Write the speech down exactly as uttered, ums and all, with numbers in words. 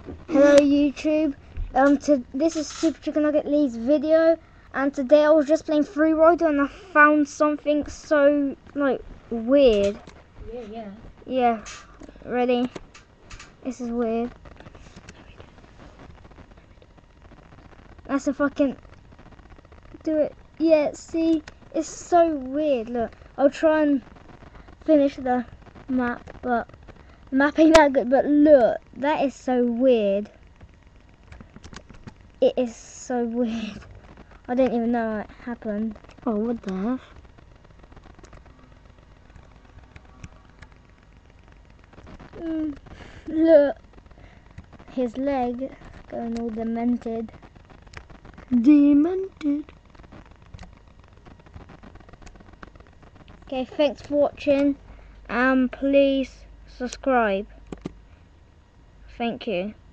Hello YouTube. Um, to, this is Super Chicken Nugget Lee's video, and today I was just playing Free Rider and I found something so like weird. Yeah, yeah. Yeah. Ready? This is weird. That's a fucking do it. Yeah. See, it's so weird. Look, I'll try and finish the map, but the map ain't that good. But look, that is so weird. It is so weird. I didn't even know it happened. Oh, what the F? Mm, look, his leg going all demented. Demented. Okay, thanks for watching, and please subscribe. Thank you.